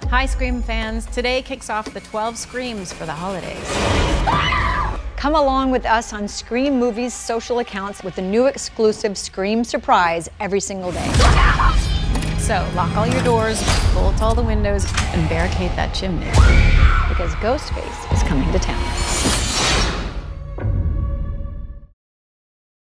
Hi, Scream fans. Today kicks off the 12 Screams for the holidays. Come along with us on Scream Movies social accounts with the new exclusive Scream surprise every single day. So lock all your doors, bolt all the windows, and barricade that chimney. Because Ghostface is coming to town.